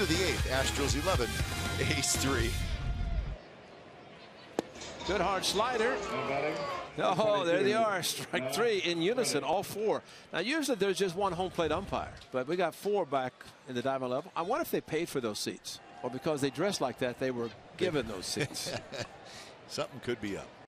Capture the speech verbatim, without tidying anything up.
of the eighth. Astros eleven, A's three. Good hard slider. Oh, there they are. Strike three in unison, all four. Now, usually there's just one home plate umpire, but we got four back in the diamond level. I wonder if they paid for those seats, or because they dressed like that, they were given those seats. Something could be up.